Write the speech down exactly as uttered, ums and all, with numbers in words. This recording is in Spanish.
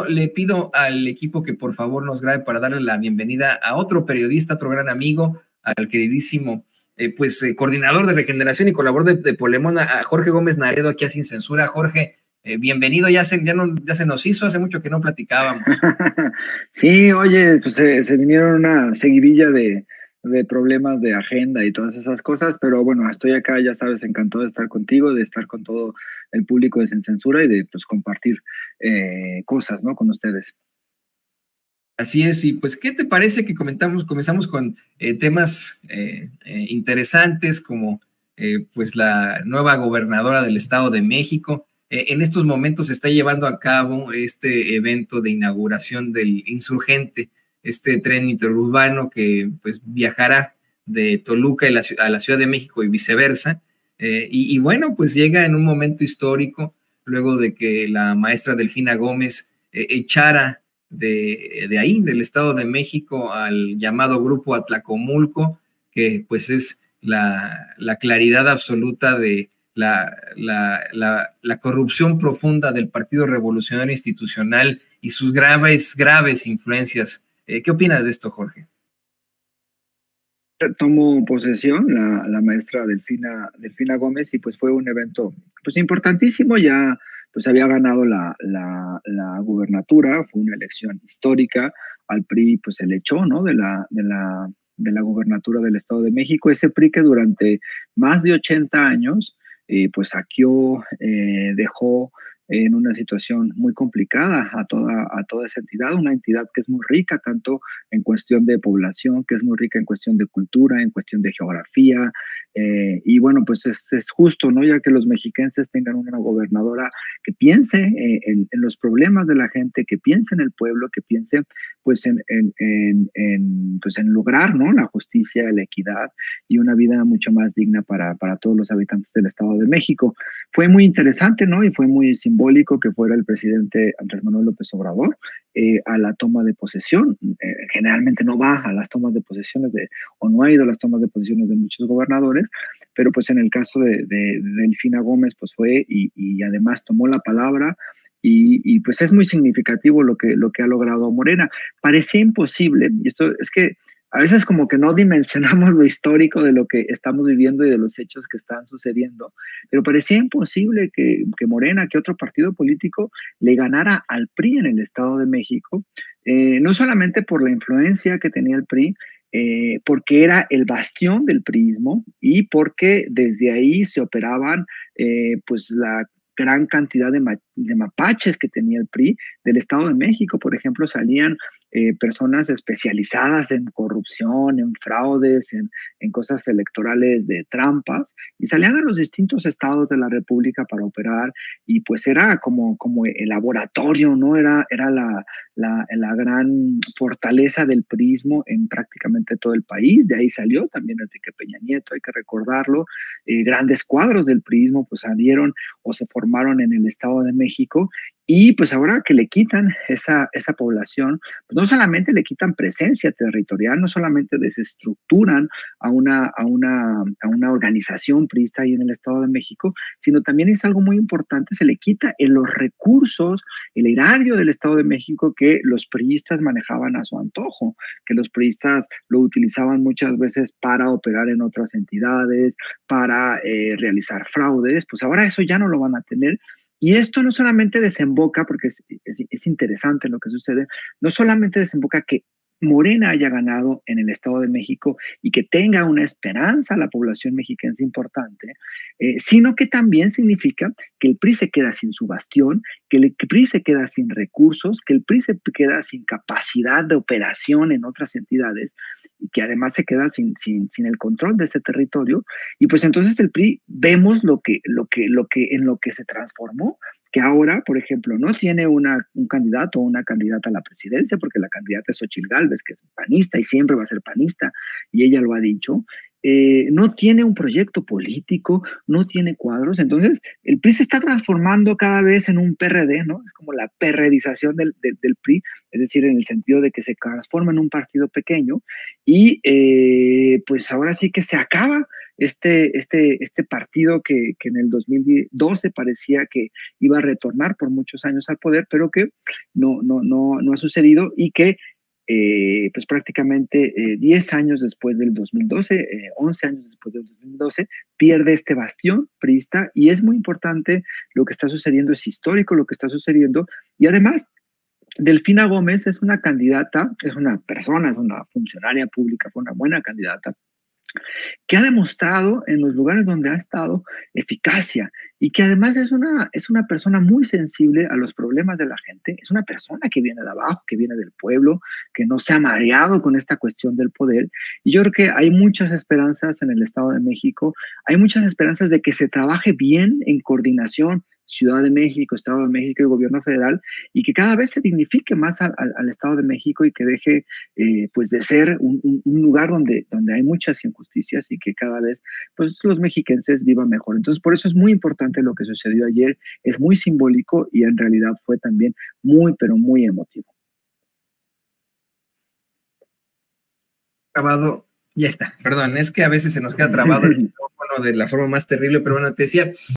le pido al equipo que por favor nos grabe para darle la bienvenida a otro periodista, otro gran amigo, al queridísimo eh, pues eh, coordinador de Regeneración y colaborador de, de Polemón, a Jorge Gómez Naredo, aquí a Sin Censura. Jorge, eh, bienvenido, ya se, ya, no, ya se nos hizo, hace mucho que no platicábamos. Sí, oye, pues se, se vinieron una seguidilla de, de problemas de agenda y todas esas cosas, pero bueno, estoy acá, ya sabes, encantado de estar contigo, de estar con todo el público de Sin Censura y de pues compartir eh, cosas, ¿no? Con ustedes. Así es, y pues, ¿qué te parece que comentamos, comenzamos con eh, temas eh, eh, interesantes como eh, pues la nueva gobernadora del Estado de México? Eh, en estos momentos se está llevando a cabo este evento de inauguración del Insurgente, este tren interurbano que pues viajará de Toluca a la, a la Ciudad de México y viceversa. Eh, y, y bueno, pues llega en un momento histórico, luego de que la maestra Delfina Gómez eh, echara de, de ahí, del Estado de México, al llamado Grupo Atlacomulco, que pues es la, la claridad absoluta de la, la, la, la corrupción profunda del Partido Revolucionario Institucional y sus graves, graves influencias. Eh, ¿Qué opinas de esto, Jorge? Tomó posesión la, la maestra Delfina, Delfina Gómez y pues fue un evento pues importantísimo, ya pues había ganado la, la, la gubernatura, fue una elección histórica, al P R I pues se le echó, ¿no? De la, de la, de la gubernatura del Estado de México, ese P R I que durante más de ochenta años eh, pues saqueó, eh, dejó en una situación muy complicada a toda, a toda esa entidad, una entidad que es muy rica tanto en cuestión de población, que es muy rica en cuestión de cultura, en cuestión de geografía, eh, y bueno, pues es, es, justo, ¿no? Ya que los mexiquenses tengan una gobernadora que piense eh, en, en, los problemas de la gente, que piense en el pueblo, que piense pues en, en, en, en, pues en lograr, ¿no? La justicia, la equidad y una vida mucho más digna para, para todos los habitantes del Estado de México. Fue muy interesante, ¿no? Y fue muy simbólico que fuera el presidente Andrés Manuel López Obrador eh, a la toma de posesión. Eh, generalmente no va a las tomas de posesiones de, o no ha ido a las tomas de posesiones de muchos gobernadores, pero pues en el caso de, de, de Delfina Gómez pues fue y, y además tomó la palabra y, y pues es muy significativo lo que, lo que ha logrado Morena. Parecía imposible, y esto es que a veces como que no dimensionamos lo histórico de lo que estamos viviendo y de los hechos que están sucediendo, pero parecía imposible que, que Morena, que otro partido político le ganara al P R I en el Estado de México, eh, no solamente por la influencia que tenía el P R I, eh, porque era el bastión del priismo y porque desde ahí se operaban eh, pues la gran cantidad de, ma de mapaches que tenía el P R I del Estado de México. Por ejemplo, salían eh, personas especializadas en corrupción, en fraudes, en, en cosas electorales de trampas, y salían a los distintos estados de la República para operar, y pues era como, como el laboratorio, ¿no? Era, era la, la, la gran fortaleza del priismo en prácticamente todo el país. De ahí salió también Enrique Peña Nieto, hay que recordarlo. Eh, grandes cuadros del priismo pues salieron o se formaron en el Estado de México, y pues ahora que le quitan esa, esa población, pues no solamente le quitan presencia territorial, no solamente desestructuran a una, a una, a una organización priista ahí en el Estado de México, sino también es algo muy importante, se le quita en los recursos, el erario del Estado de México que los priistas manejaban a su antojo, que los priistas lo utilizaban muchas veces para operar en otras entidades, para eh, realizar fraudes, pues ahora eso ya no lo van a tener. Y esto no solamente desemboca, porque es, es, es interesante lo que sucede, no solamente desemboca que Morena haya ganado en el Estado de México y que tenga una esperanza a la población mexiquense importante, eh, sino que también significa que el P R I se queda sin su bastión, que el P R I se queda sin recursos, que el P R I se queda sin capacidad de operación en otras entidades y que además se queda sin, sin, sin el control de ese territorio. Y pues entonces el P R I vemos lo que, lo que, lo que, en lo que se transformó, que ahora, por ejemplo, no tiene una, un candidato o una candidata a la presidencia, porque la candidata es Xochitl Gálvez, que es panista y siempre va a ser panista, y ella lo ha dicho. eh, no tiene un proyecto político, no tiene cuadros. Entonces, el P R I se está transformando cada vez en un P R D, ¿no? Es como la perredización del, del, del P R I, es decir, en el sentido de que se transforma en un partido pequeño y eh, pues ahora sí que se acaba este, este, este partido que, que en el dos mil doce parecía que iba a retornar por muchos años al poder, pero que no, no, no, no ha sucedido y que eh, pues prácticamente eh, diez años después del dos mil doce, eh, once años después del dos mil doce, pierde este bastión priista y es muy importante lo que está sucediendo, es histórico lo que está sucediendo y además Delfina Gómez es una candidata, es una persona, es una funcionaria pública, fue una buena candidata, que ha demostrado en los lugares donde ha estado eficacia y que además es una, es una persona muy sensible a los problemas de la gente, es una persona que viene de abajo, que viene del pueblo, que no se ha mareado con esta cuestión del poder. Y yo creo que hay muchas esperanzas en el Estado de México, hay muchas esperanzas de que se trabaje bien en coordinación Ciudad de México, Estado de México y Gobierno Federal, y que cada vez se dignifique más al, al, al Estado de México y que deje eh, pues de ser un, un, un lugar donde, donde hay muchas injusticias y que cada vez pues los mexiquenses vivan mejor. Entonces, por eso es muy importante lo que sucedió ayer, es muy simbólico y en realidad fue también muy, pero muy emotivo. Grabado, ya está, perdón, es que a veces se nos queda trabado el micrófono de la forma más terrible, pero bueno, te decía,